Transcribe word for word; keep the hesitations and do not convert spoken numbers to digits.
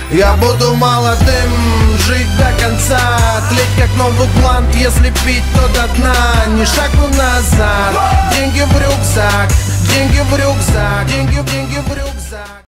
Я буду молодым, жить до конца, тлеть как новый блант, если пить, то до дна. Ни шагу назад, деньги в рюкзак, деньги в рюкзак, деньги, деньги в рюкзак.